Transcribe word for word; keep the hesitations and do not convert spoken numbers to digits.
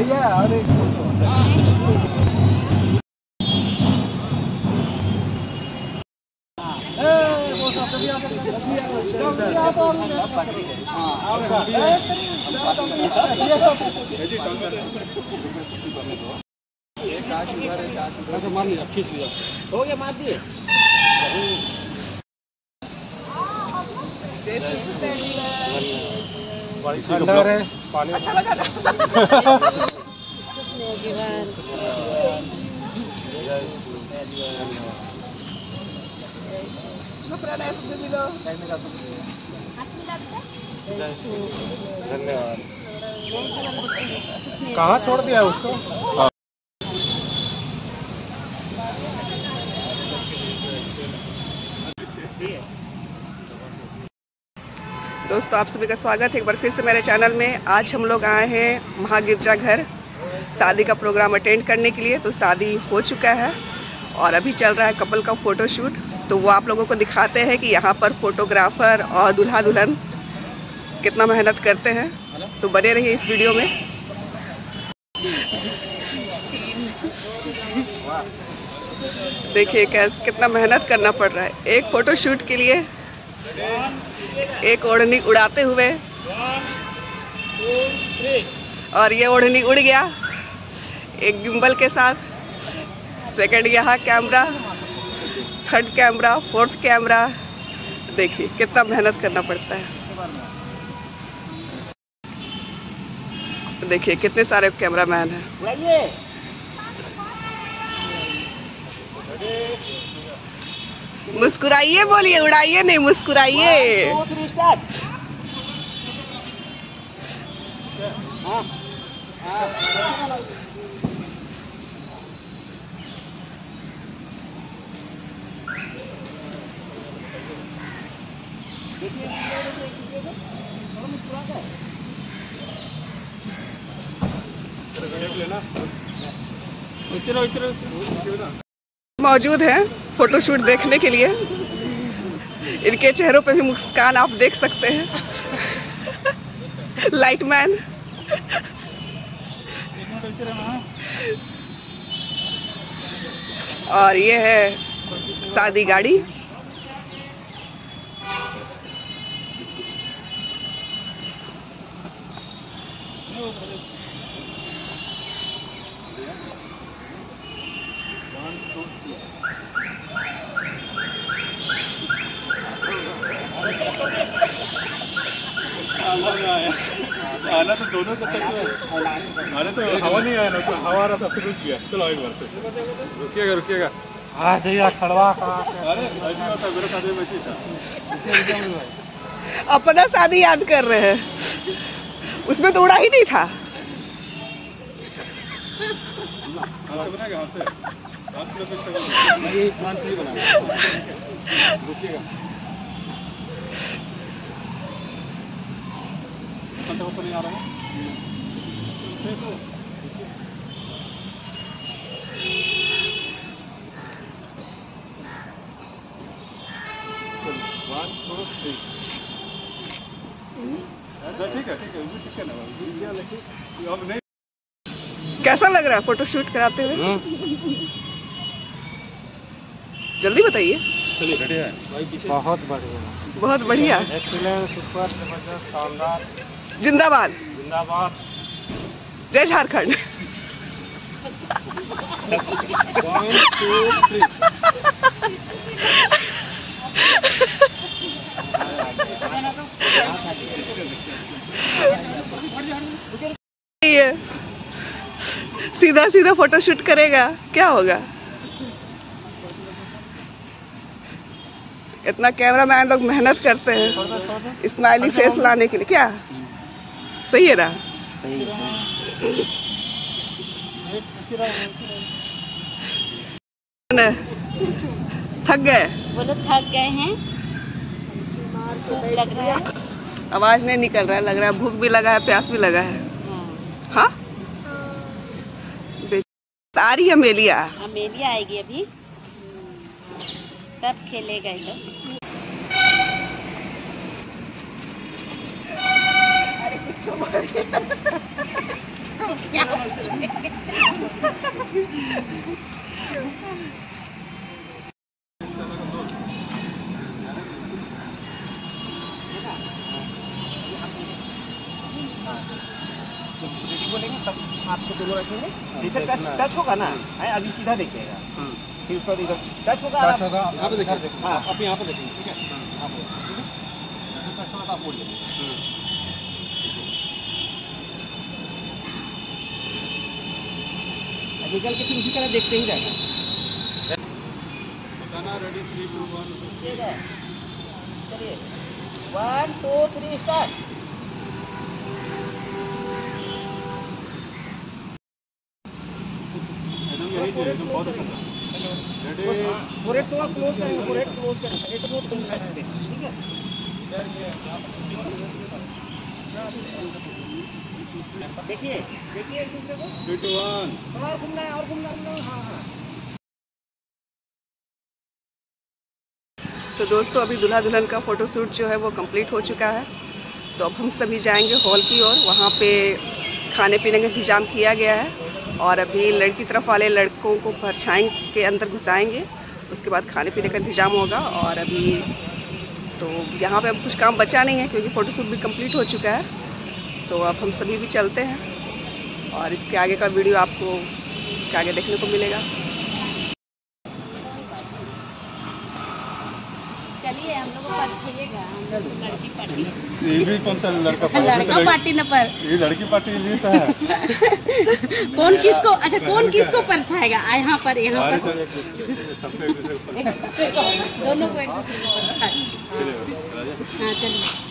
हो गया, मार दिए। ठंडा है पानी अच्छा लगा ना? धन्यवाद। कहाँ छोड़ दिया उसको? दोस्तों आप सभी का स्वागत है एक बार फिर से मेरे चैनल में। आज हम लोग आए हैं महागिरजा घर शादी का प्रोग्राम अटेंड करने के लिए। तो शादी हो चुका है और अभी चल रहा है कपल का फ़ोटो शूट। तो वो आप लोगों को दिखाते हैं कि यहाँ पर फोटोग्राफ़र और दूल्हा दुल्हन कितना मेहनत करते हैं। तो बने रहिए इस वीडियो में। देखिए कैसे कितना मेहनत करना पड़ रहा है एक फ़ोटो शूट के लिए। एक ओढ़नी उड़ाते हुए और ये ओढ़नी उड़ गया एक गिम्बल के साथ। सेकंड यहाँ camera, third camera, fourth camera. देखिए कितना मेहनत करना पड़ता है। देखिए कितने सारे कैमरामैन हैं। मुस्कुराइए, बोलिए, उड़ाइए नहीं, मुस्कुराइए। मौजूद हैं फोटोशूट देखने के लिए। इनके चेहरों पे भी मुस्कान आप देख सकते हैं। लाइटमैन और ये है शादी गाड़ी। आना तो दोनों का तक आना तो हवा नहीं आया ना, उसको हवा आ रहा था, फिर रुक गया। चलो एक बार फिर रुकिएगा रुकिएगा आ जाइए खड़वा। अरे ऐसी बात है, मेरा शादी में ऐसी था। अपना शादी याद कर रहे हैं, उसमें तो उड़ा ही नहीं था। नहीं आ रहा है। ठीक है ठीक है ठीक है ना। अब नहीं कैसा लग रहा है फोटो शूट कराते हुए? जल्दी बताइए। चलिए बढ़िया है, बहुत बढ़िया, बहुत बढ़िया, एक्सीलेंट, सुपर, जबरदस्त, शानदार। जिंदाबाद जिंदाबाद, जय झारखंड। One two three. ये सीधा सीधा फोटो शूट करेगा, क्या होगा? इतना कैमरामैन लोग मेहनत करते हैं स्माइली फेस लाने के लिए। क्या सही है ना? सही है। थक गए? बोलो थक गए हैं, लग रहा है। आवाज नहीं निकल रहा है, लग रहा है भूख भी लगा है, प्यास भी लगा है। हाँ, आ रही है अमेलिया। अमेलिया आएगी अभी, तब खेलेगा ये लोग। अरे कुछ तो बोलेंगे तब आपको दोनों रखेंगे। जैसे टच टच होगा ना, है अभी सीधा देखिएगा, फिर उसको इधर टच होगा, टच होगा यहाँ पे देखिए। हाँ आप यहाँ पे देखेंगे, ठीक है? आप ठीक है, जैसे टच होगा तो आप बोलिए। निकल के फिर उसी तरह देखते ही रहेगा। बताना रेडी थ्री टू वन। ठीक है, चलिए वन टू थ्री स्टार्ट। बहुत अच्छा रेडी। फोरहेड थोड़ा क्लोज करेंगे, फोरहेड क्लोज करेंगे, एक दो तीन मिनट ठीक है। देखिए देखिए एक दूसरे को, थ्री टू वन। और घूमना है और घूमना है। हाँ हाँ। तो दोस्तों अभी दूल्हा दुल्हन का फ़ोटोशूट जो है वो कंप्लीट हो चुका है। तो अब हम सभी जाएंगे हॉल की ओर। वहाँ पे खाने पीने का इंतज़ाम किया गया है और अभी लड़की तरफ वाले लड़कों को परछाई के अंदर घुसाएंगे, उसके बाद खाने पीने का इंतज़ाम होगा। और अभी तो यहाँ पे अब कुछ काम बचा नहीं है क्योंकि फ़ोटोशूट भी कंप्लीट हो चुका है। तो अब हम सभी भी चलते हैं और इसके आगे का वीडियो आपको इसके आगे देखने को मिलेगा। चलिए हम लोग को परछाइएगा, हम लोग लड़की पार्टी। ये भी कौन सा लड़का लड़का पार्टी न पर ये लड़की पार्टी ये तो है। कौन किसको, अच्छा कौन किसको परछाएगा? यहाँ पर यहाँ पर सबसे दोनों को एक दूसरे को परछाएगा। हाँ चलिए।